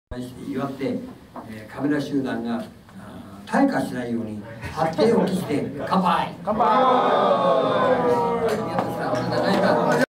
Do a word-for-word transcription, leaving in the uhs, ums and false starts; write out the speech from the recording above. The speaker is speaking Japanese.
祝って、えー、カメラ集団が退化しないように発展を期して乾杯乾杯。